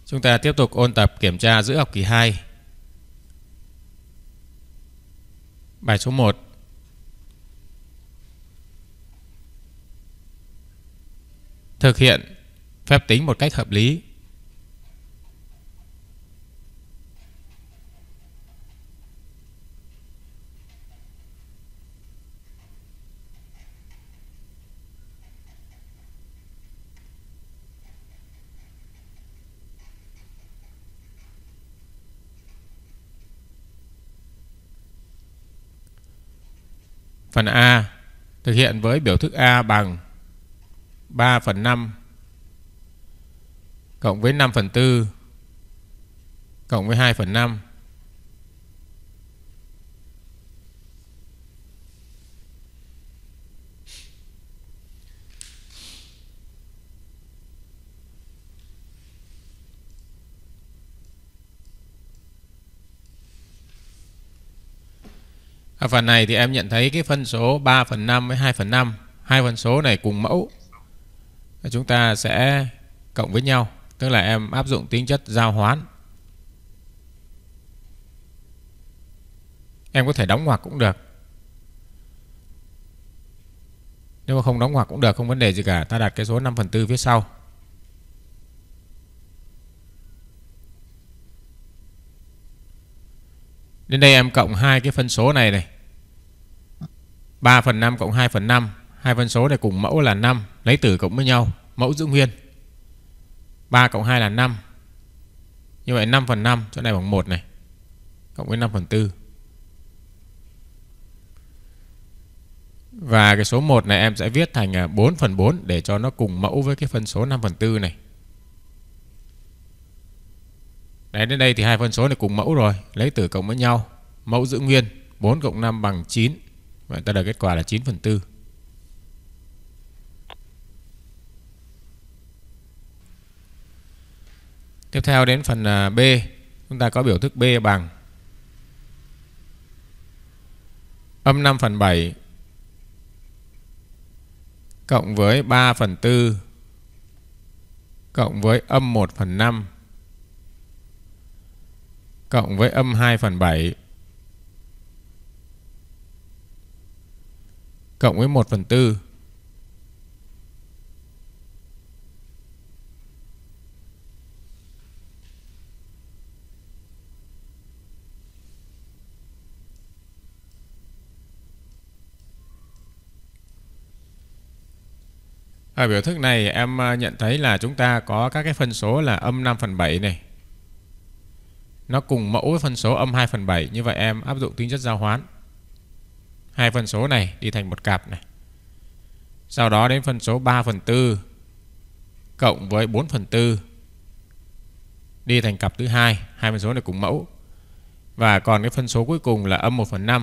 Chúng ta tiếp tục ôn tập kiểm tra giữa học kỳ 2. Bài số 1. Thực hiện phép tính một cách hợp lý. Phần A. Thực hiện với biểu thức A bằng 3/5 cộng với 5/4 cộng với 2/5. Ở phần này thì em nhận thấy cái phân số 3/5 với 2/5, hai phân số này cùng mẫu. Chúng ta sẽ cộng với nhau, tức là em áp dụng tính chất giao hoán. Em có thể đóng ngoặc cũng được. Nếu mà không đóng ngoặc cũng được, không vấn đề gì cả. Ta đặt cái số 5/4 phía sau. Đến đây em cộng hai cái phân số này 3/5 cộng 2/5. Hai phân số này cùng mẫu là 5, lấy tử cộng với nhau, mẫu giữ nguyên. 3 cộng 2 là 5. Như vậy 5/5 chỗ này bằng 1 này, cộng với 5/4. Và cái số 1 này em sẽ viết thành 4/4 để cho nó cùng mẫu với cái phân số 5/4 này. Đấy, đến đây thì hai phân số này cùng mẫu rồi, lấy tử cộng với nhau, mẫu giữ nguyên. 4 cộng 5 bằng 9. Vậy ta được kết quả là 9/4. Tiếp theo đến phần B. Chúng ta có biểu thức B bằng -5/7 cộng với 3/4 cộng với -1/5 cộng với -2/7 cộng với 1/4. Ở biểu thức này em nhận thấy là chúng ta có các cái phân số là -5/7 này. Nó cùng mẫu với phân số -2/7. Như vậy em áp dụng tính chất giao hoán. Hai phân số này đi thành một cặp này. Sau đó đến phân số 3/4 cộng với 4/4 đi thành cặp thứ hai. Hai phân số này cùng mẫu. Và còn cái phân số cuối cùng là -1/5.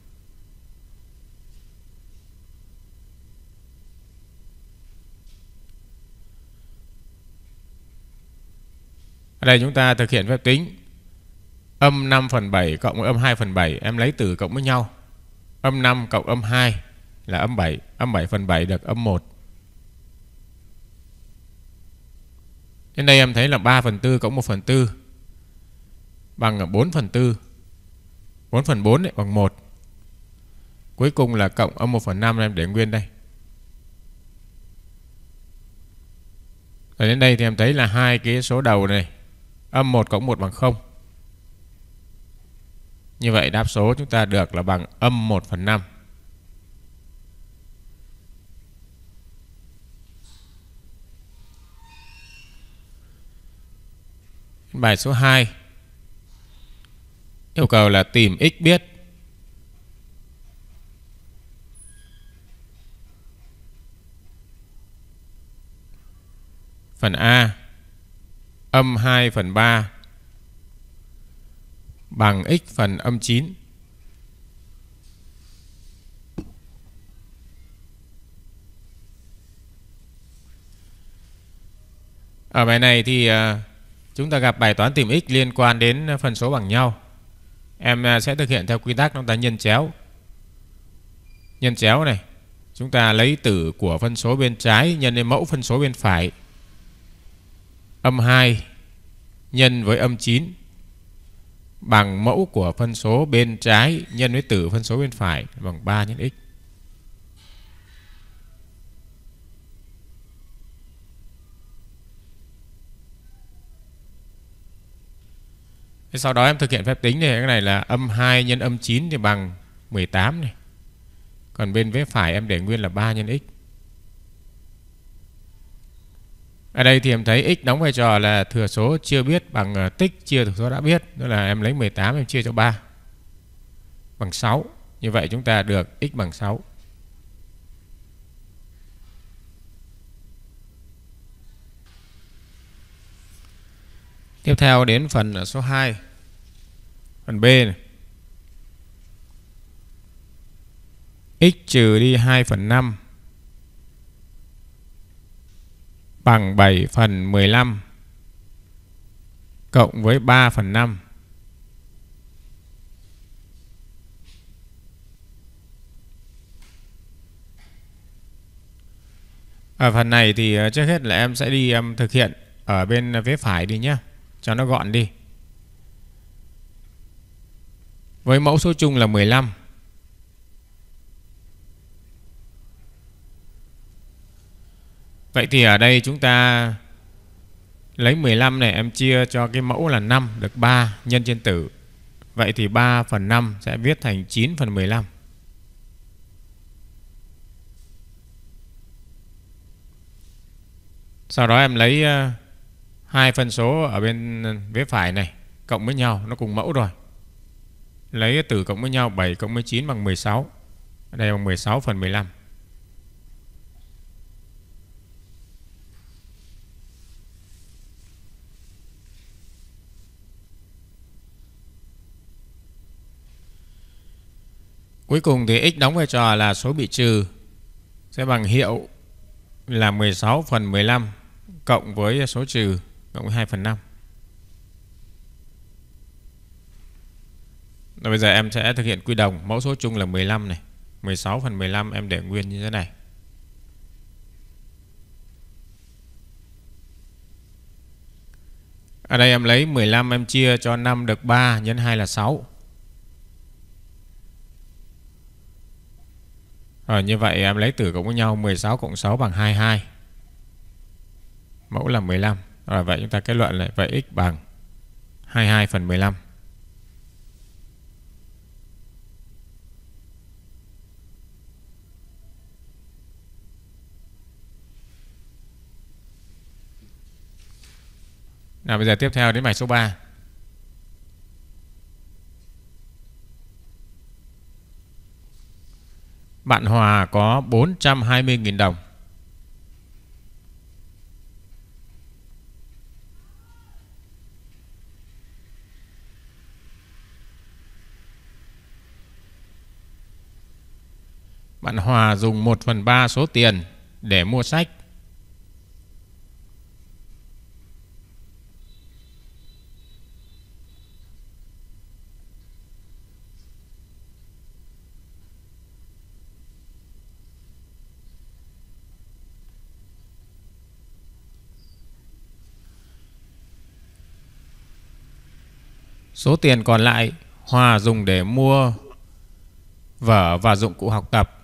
Ở đây chúng ta thực hiện phép tính -5/7 cộng với -2/7. Em lấy tử cộng với nhau. -5 cộng -2 là -7. -7/7 được -1. Đến đây em thấy là 3/4 cộng 1/4 bằng 4/4. 4/4 bằng 1. Cuối cùng là cộng -1/5 em để nguyên đây. Rồi đến đây thì em thấy là hai cái số đầu này, -1 cộng 1 bằng 0. Như vậy đáp số chúng ta được là bằng -1/5. Bài số 2 yêu cầu là tìm x biết. Phần A -2/3 bằng x phần -9. Ở bài này thì chúng ta gặp bài toán tìm x liên quan đến phân số bằng nhau. Em sẽ thực hiện theo quy tắc chúng ta nhân chéo. Nhân chéo này, chúng ta lấy tử của phân số bên trái nhân lên mẫu phân số bên phải. -2 nhân với âm 9 bằng mẫu của phân số bên trái nhân với tử phân số bên phải bằng 3 nhân x. Thế sau đó em thực hiện phép tính này, cái này là âm 2 nhân âm 9 thì bằng 18 này. Còn bên vế phải em để nguyên là 3 nhân x. Ở đây thì em thấy x đóng vai trò là thừa số chưa biết bằng tích chia thừa số đã biết. Đó là em lấy 18 em chia cho 3 bằng 6. Như vậy chúng ta được x bằng 6. Tiếp theo đến phần số 2. Phần B này. X trừ đi 2/5 bằng 7/15 cộng với 3/5. Ở phần này thì trước hết là em sẽ đi em thực hiện ở bên vế phải đi nhé, cho nó gọn đi. Với mẫu số chung là 15. Vậy thì ở đây chúng ta lấy 15 này em chia cho cái mẫu là 5 được 3 nhân trên tử. Vậy thì 3/5 sẽ viết thành 9/15. Sau đó em lấy hai phân số ở bên vế phải này cộng với nhau, nó cùng mẫu rồi. Lấy tử cộng với nhau, 7 cộng với 9 bằng 16. Ở đây bằng 16/15. Cuối cùng thì x đóng vai trò là số bị trừ, sẽ bằng hiệu là 16/15 cộng với số trừ cộng với 2/5. Rồi bây giờ em sẽ thực hiện quy đồng. Mẫu số chung là 15 này, 16/15 em để nguyên như thế này. Ở đây em lấy 15 em chia cho 5 được 3 nhân 2 là 6. Rồi như vậy em lấy tử cộng với nhau, 16 cộng 6 bằng 22. Mẫu là 15. Rồi vậy chúng ta kết luận lại vậy x bằng 22/15. Nào bây giờ tiếp theo đến bài số 3. Bạn Hòa có 420.000 đồng. Bạn Hòa dùng 1/3 số tiền để mua sách. Số tiền còn lại Hòa dùng để mua vở và dụng cụ học tập.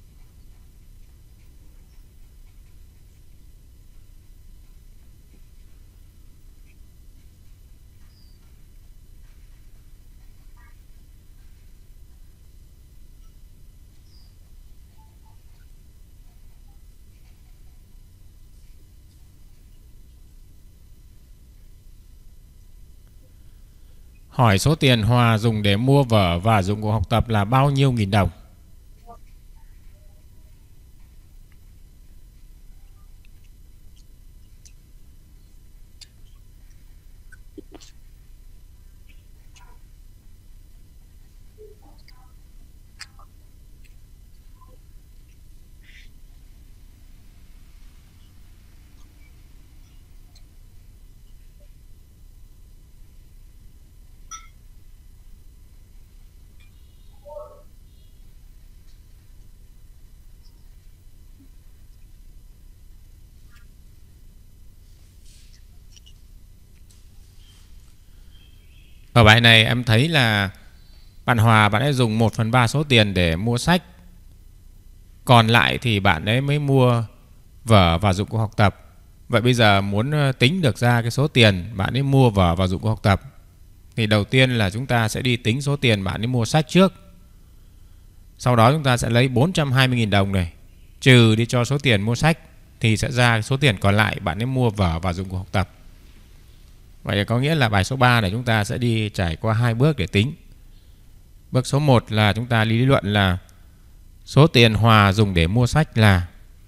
Hỏi số tiền Hòa dùng để mua vở và dụng cụ học tập là bao nhiêu nghìn đồng? Ở bài này em thấy là bạn Hòa bạn ấy dùng 1/3 số tiền để mua sách, còn lại thì bạn ấy mới mua vở và dụng cụ học tập. Vậy bây giờ muốn tính được ra cái số tiền bạn ấy mua vở và dụng cụ học tập thì đầu tiên là chúng ta sẽ đi tính số tiền bạn ấy mua sách trước. Sau đó chúng ta sẽ lấy 420.000 đồng này trừ đi cho số tiền mua sách thì sẽ ra số tiền còn lại bạn ấy mua vở và dụng cụ học tập. Vậy có nghĩa là bài số 3 này chúng ta sẽ đi trải qua 2 bước để tính. Bước số 1 là chúng ta lý luận là số tiền Hòa dùng để mua sách là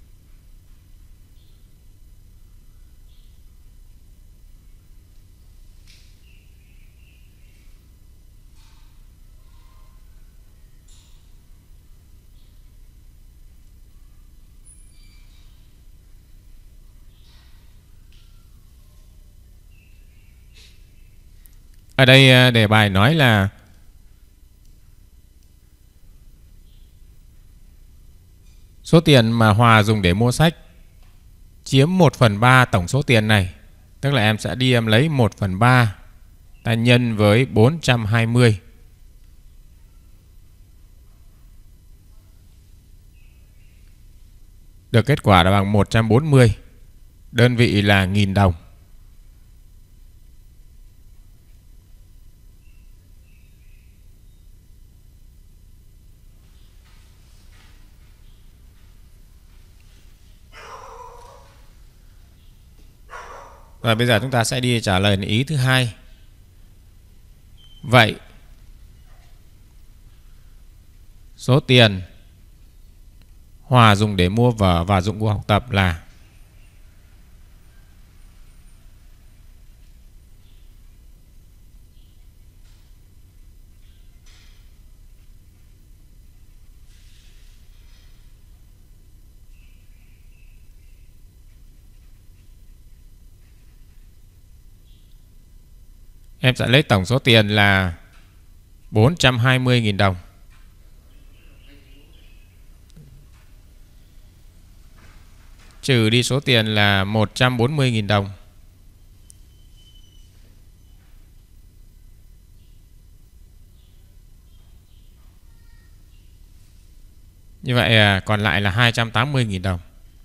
ở đây đề bài nói là số tiền mà Hòa dùng để mua sách chiếm 1/3 tổng số tiền này. Tức là em sẽ đi em lấy 1/3 ta nhân với 420. Được kết quả là bằng 140. Đơn vị là 1.000 đồng. Và bây giờ chúng ta sẽ đi trả lời ý thứ hai. Vậy số tiền Hòa dùng để mua vở và dụng cụ học tập là em sẽ lấy tổng số tiền là 420.000 đồng. Trừ đi số tiền là 140.000 đồng. Như vậy còn lại là 280.000 đồng.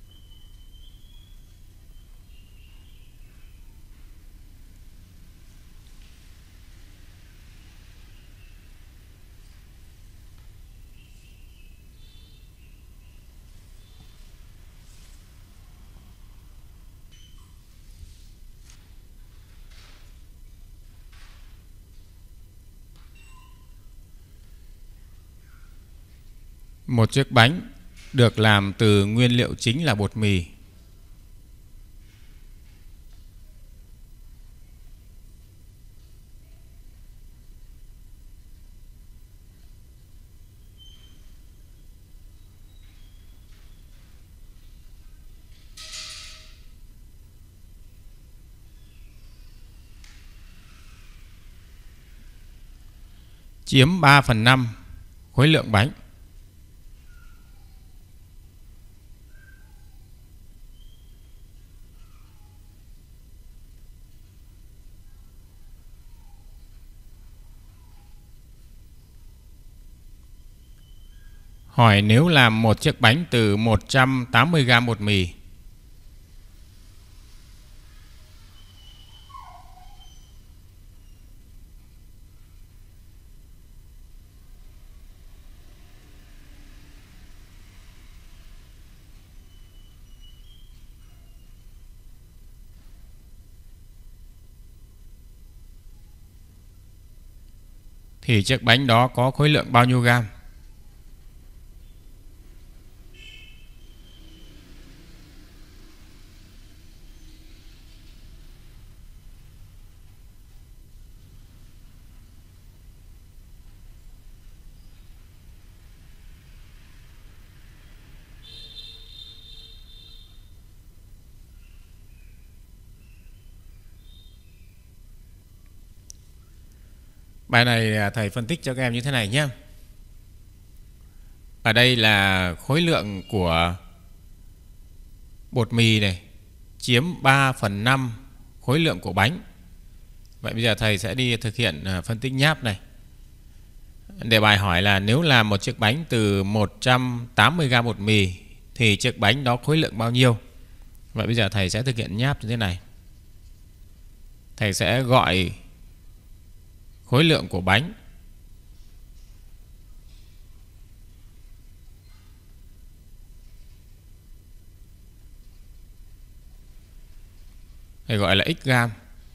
Một chiếc bánh được làm từ nguyên liệu chính là bột mì. Chiếm 3/5 khối lượng bánh. Hỏi nếu làm một chiếc bánh từ 180g bột mì thì chiếc bánh đó có khối lượng bao nhiêu gam? Bài này thầy phân tích cho các em như thế này nhé. Ở đây là khối lượng của bột mì này chiếm 3/5 khối lượng của bánh. Vậy bây giờ thầy sẽ đi thực hiện phân tích nháp này. Đề bài hỏi là nếu làm một chiếc bánh từ 180g bột mì thì chiếc bánh đó khối lượng bao nhiêu? Vậy bây giờ thầy sẽ thực hiện nháp như thế này. Thầy sẽ gọi khối lượng của bánh thầy gọi là x gam.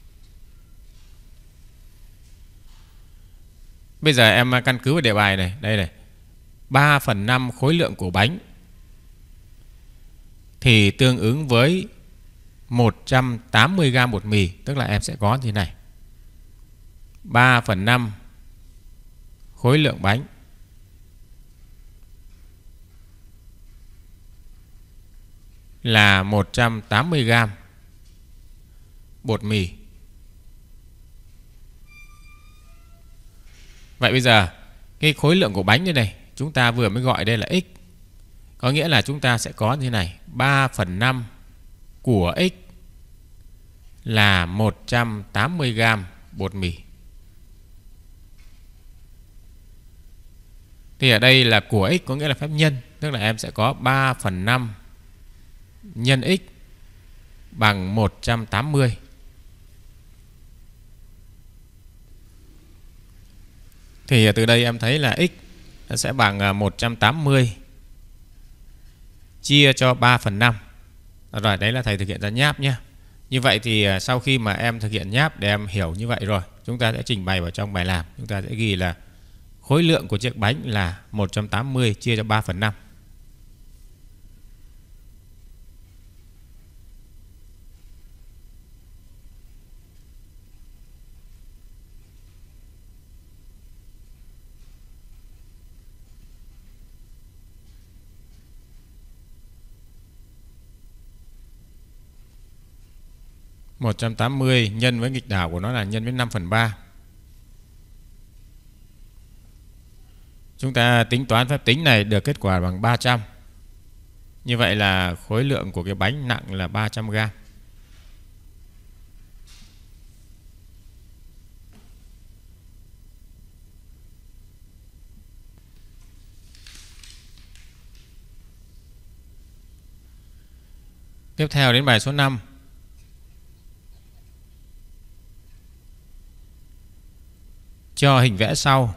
Bây giờ em căn cứ vào đề bài này, đây này, 3/5 khối lượng của bánh thì tương ứng với 180g bột mì, tức là em sẽ có như thế này. 3/5 khối lượng bánh là 180g bột mì. Vậy bây giờ cái khối lượng của bánh đây này chúng ta vừa mới gọi đây là x. Có nghĩa là chúng ta sẽ có như thế này, 3/5 của x là 180g bột mì. Thì ở đây là của x có nghĩa là phép nhân, tức là em sẽ có 3/5 nhân x bằng 180. Thì từ đây em thấy là x sẽ bằng 180 chia cho 3/5. Rồi, đấy là thầy thực hiện ra nháp nhé. Như vậy thì sau khi mà em thực hiện nháp để em hiểu như vậy rồi, chúng ta sẽ trình bày vào trong bài làm. Chúng ta sẽ ghi là khối lượng của chiếc bánh là 180 chia cho 3/5. Một 180 nhân với nghịch đảo của nó là nhân với 5/3. Chúng ta tính toán phép tính này được kết quả bằng 300. Như vậy là khối lượng của cái bánh nặng là 300g. Tiếp theo đến bài số 5. Cho hình vẽ sau.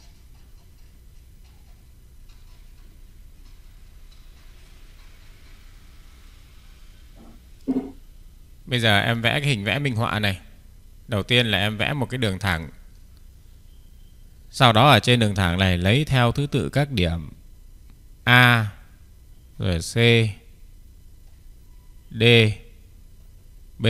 Bây giờ em vẽ cái hình vẽ minh họa này. Đầu tiên là em vẽ một cái đường thẳng. Sau đó ở trên đường thẳng này lấy theo thứ tự các điểm A, rồi C, D, B.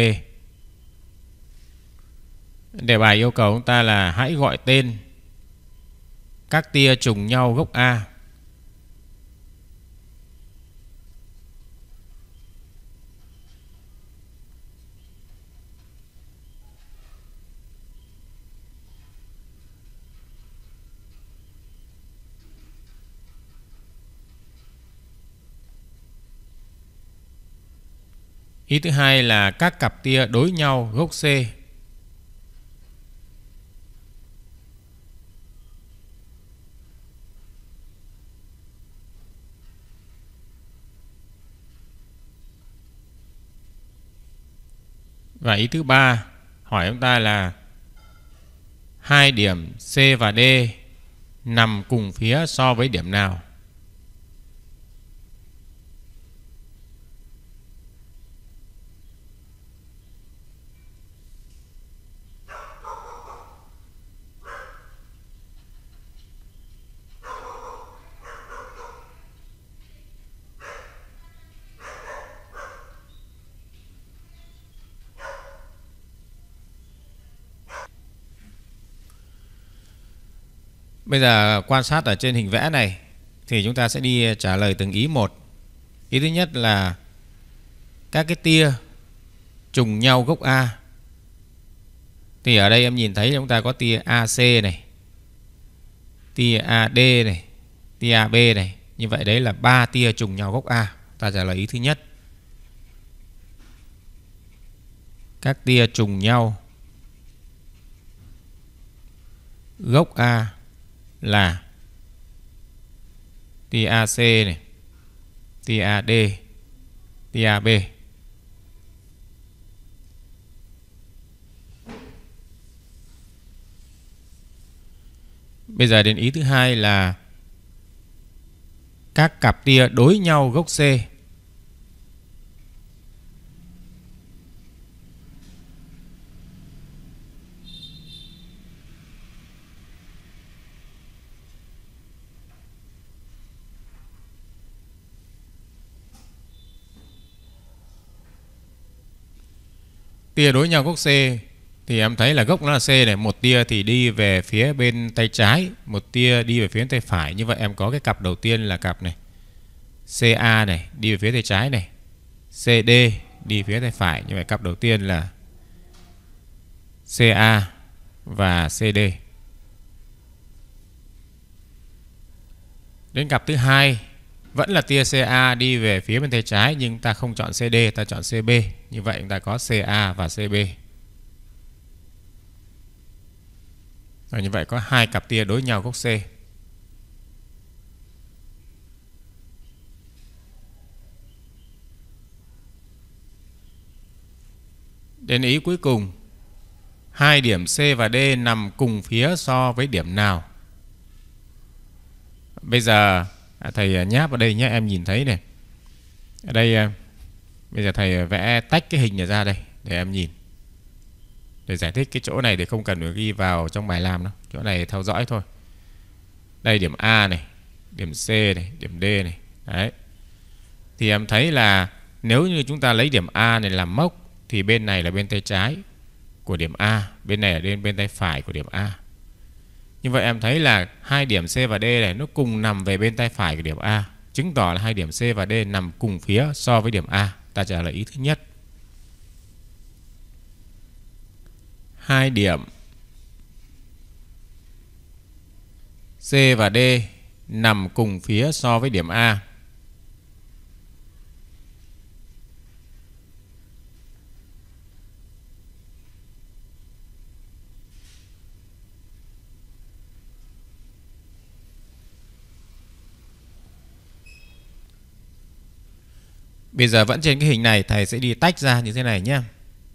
Đề bài yêu cầu chúng ta là hãy gọi tên các tia trùng nhau gốc A. Ý thứ hai là các cặp tia đối nhau gốc C. Và ý thứ ba hỏi chúng ta là hai điểm C và D nằm cùng phía so với điểm nào? Bây giờ quan sát ở trên hình vẽ này thì chúng ta sẽ đi trả lời từng ý một. Ý thứ nhất là các cái tia trùng nhau gốc A. Thì ở đây em nhìn thấy chúng ta có tia AC này, tia AD này, tia AB này. Như vậy đấy là 3 tia trùng nhau gốc A. Ta trả lời ý thứ nhất. Các tia trùng nhau gốc A là tia AC này, tia AD, tia AB. Bây giờ đến ý thứ hai là các cặp tia đối nhau gốc C. Tia đối nhau gốc C thì em thấy là gốc nó là C này, một tia thì đi về phía bên tay trái, một tia đi về phía bên tay phải. Như vậy em có cái cặp đầu tiên là cặp này CA này, đi về phía tay trái này, CD đi phía tay phải. Như vậy cặp đầu tiên là CA và CD. Đến cặp thứ hai vẫn là tia CA đi về phía bên tay trái, nhưng ta không chọn CD, ta chọn CB. Như vậy chúng ta có CA và CB. Rồi, như vậy có hai cặp tia đối nhau gốc C. Đến ý cuối cùng, hai điểm C và D nằm cùng phía so với điểm nào? Bây giờ thầy nháp ở đây nhé, em nhìn thấy này. Ở đây bây giờ thầy vẽ tách cái hình này ra đây để em nhìn. Để giải thích cái chỗ này thì không cần phải ghi vào trong bài làm đâu. Chỗ này theo dõi thôi. Đây điểm A này, điểm C này, điểm D này. Đấy. Thì em thấy là nếu như chúng ta lấy điểm A này làm mốc thì bên này là bên tay trái của điểm A, bên này là bên tay phải của điểm A. Như vậy em thấy là hai điểm C và D này nó cùng nằm về bên tay phải của điểm A, chứng tỏ là hai điểm C và D nằm cùng phía so với điểm A. Ta trả lời ý thứ nhất. Hai điểm C và D nằm cùng phía so với điểm A. Bây giờ vẫn trên cái hình này, thầy sẽ đi tách ra như thế này nhé.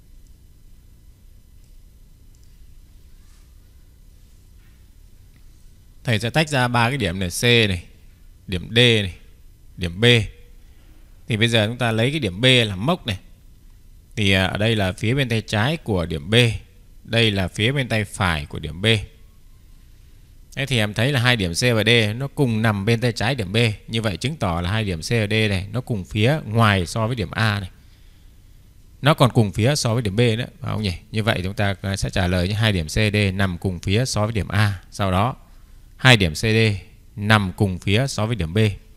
Thầy sẽ tách ra ba cái điểm này, C này, điểm D này, điểm B. Thì bây giờ chúng ta lấy cái điểm B làm mốc này. Thì ở đây là phía bên tay trái của điểm B, đây là phía bên tay phải của điểm B. Thế thì em thấy là hai điểm C và D nó cùng nằm bên tay trái điểm B. Như vậy chứng tỏ là hai điểm C và D này nó cùng phía ngoài so với điểm A này. Nó còn cùng phía so với điểm B nữa, phải không nhỉ? Như vậy chúng ta sẽ trả lời như hai điểm C, D nằm cùng phía so với điểm A. Sau đó hai điểm CD nằm cùng phía so với điểm B.